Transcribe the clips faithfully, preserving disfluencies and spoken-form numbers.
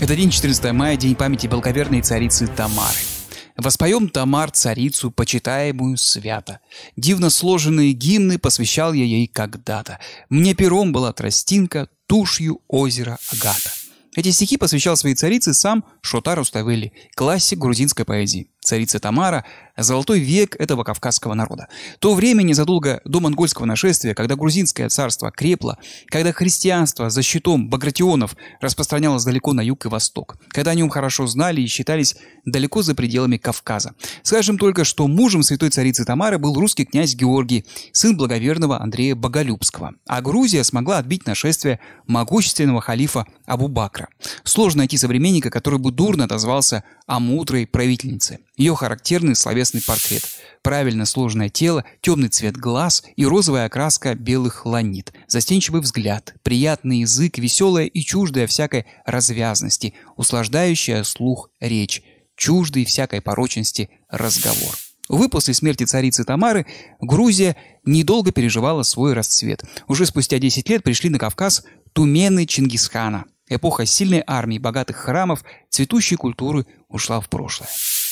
Это день четырнадцатого мая, день памяти благоверной царицы Тамары. Воспоем, Тамар, царицу, почитаемую свято. Дивно сложенные гимны посвящал я ей когда-то. Мне пером была тростинка, тушью озеро Агата. Эти стихи посвящал своей царице сам Шотар Руставели, классик грузинской поэзии. Царица Тамара – золотой век этого кавказского народа. То время незадолго до монгольского нашествия, когда грузинское царство крепло, когда христианство за щитом багратионов распространялось далеко на юг и восток, когда о нем хорошо знали и считались далеко за пределами Кавказа. Скажем только, что мужем святой царицы Тамары был русский князь Георгий, сын благоверного Андрея Боголюбского. А Грузия смогла отбить нашествие могущественного халифа Абу Бакра. Сложно найти современника, который бы дурно отозвался о мудрой правительнице. Ее характерный словесный портрет, правильно сложенное тело, темный цвет глаз и розовая окраска белых ланит, застенчивый взгляд, приятный язык, веселая и чуждая всякой развязности, услаждающая слух речь, чуждый всякой порочности разговор. Увы, после смерти царицы Тамары Грузия недолго переживала свой расцвет. Уже спустя десять лет пришли на Кавказ тумены Чингисхана. Эпоха сильной армии, богатых храмов, цветущей культуры ушла в прошлое.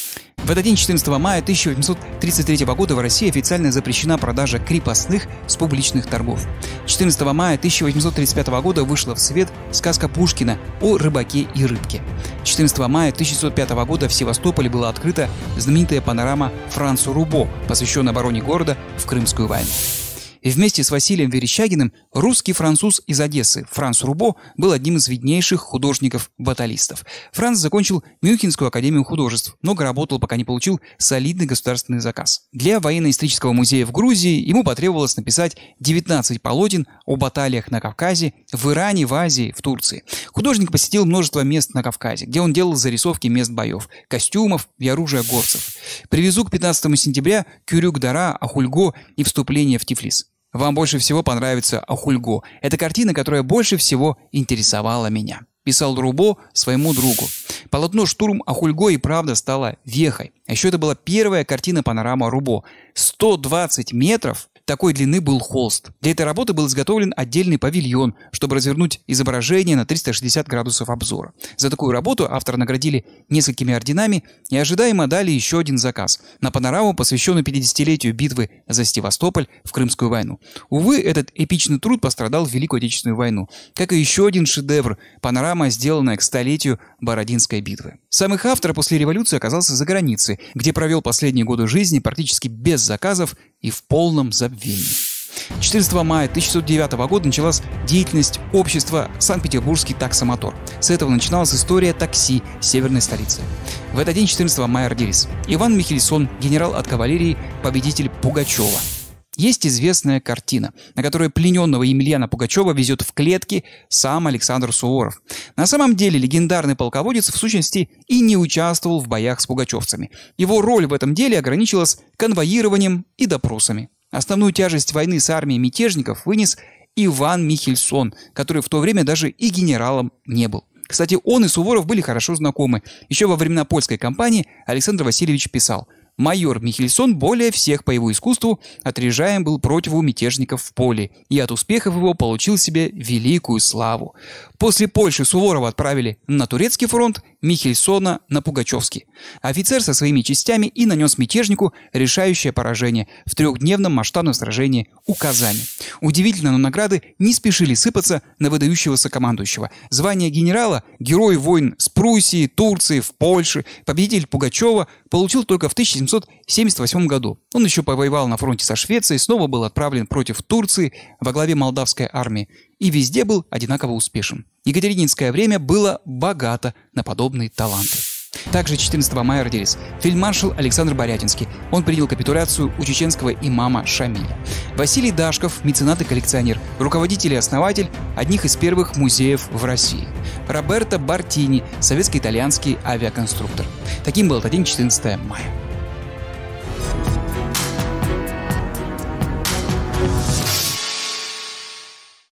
В этот день, четырнадцатого мая тысяча восемьсот тридцать третьего года, в России официально запрещена продажа крепостных с публичных торгов. четырнадцатого мая тысяча восемьсот тридцать пятого года вышла в свет сказка Пушкина о рыбаке и рыбке. четырнадцатого мая тысяча девятьсот пятого года в Севастополе была открыта знаменитая панорама Францу Рубо, посвященная обороне города в Крымскую войну. И вместе с Василием Верещагиным русский француз из Одессы Франц Рубо был одним из виднейших художников-баталистов. Франц закончил Мюнхенскую академию художеств, много работал, пока не получил солидный государственный заказ. Для военно-исторического музея в Грузии ему потребовалось написать девятнадцать полотен о баталиях на Кавказе, в Иране, в Азии, в Турции. Художник посетил множество мест на Кавказе, где он делал зарисовки мест боев, костюмов и оружия горцев. Привезу к пятнадцатому сентября Кюрюк-Дара, Ахульго и вступление в Тифлис. Вам больше всего понравится Ахульго. Это картина, которая больше всего интересовала меня. Писал Рубо своему другу. Полотно «Штурм Ахульго» и правда стало вехой. А еще это была первая картина-панорама Рубо. сто двадцать метров такой длины был холст. Для этой работы был изготовлен отдельный павильон, чтобы развернуть изображение на триста шестьдесят градусов обзора. За такую работу автора наградили несколькими орденами и ожидаемо дали еще один заказ на панораму, посвященную пятидесятилетию битвы за Севастополь в Крымскую войну. Увы, этот эпичный труд пострадал в Великую Отечественную войну, как и еще один шедевр – панорама, сделанная к столетию Бородинской битвы. Сам их автор после революции оказался за границей, где провел последние годы жизни практически без заказов и в полном забвении. четырнадцатого мая тысяча девятьсот девятого года началась деятельность общества «Санкт-Петербургский таксомотор». С этого начиналась история такси северной столицы. В этот день, четырнадцатого мая, родились Иван Михельсон, генерал от кавалерии, победитель Пугачева. Есть известная картина, на которой плененного Емельяна Пугачева везет в клетке сам Александр Суворов. На самом деле легендарный полководец в сущности и не участвовал в боях с пугачевцами. Его роль в этом деле ограничилась конвоированием и допросами. Основную тяжесть войны с армией мятежников вынес Иван Михельсон, который в то время даже и генералом не был. Кстати, он и Суворов были хорошо знакомы. Еще во времена польской кампании Александр Васильевич писал: «Майор Михельсон более всех по его искусству отряжаем был против мятежников в поле, и от успехов его получил себе великую славу». После Польши Суворова отправили на турецкий фронт, Михельсона на Пугачевский. Офицер со своими частями и нанес мятежнику решающее поражение в трехдневном масштабном сражении у Казани. Удивительно, но награды не спешили сыпаться на выдающегося командующего. Звание генерала, герой войн с Пруссией, Турцией, в Польше, победитель Пугачева получил только в тысяча семьсот семьдесят восьмом году. Он еще повоевал на фронте со Швецией, снова был отправлен против Турции во главе молдавской армии и везде был одинаково успешен. Екатерининское время было богато на подобные таланты. Также четырнадцатого мая родились фельдмаршал Александр Борятинский. Он принял капитуляцию у чеченского имама Шамиля. Василий Дашков, меценат и коллекционер, руководитель и основатель одних из первых музеев в России. Роберто Бартини, советско-итальянский авиаконструктор. Таким был этот день, четырнадцатого мая.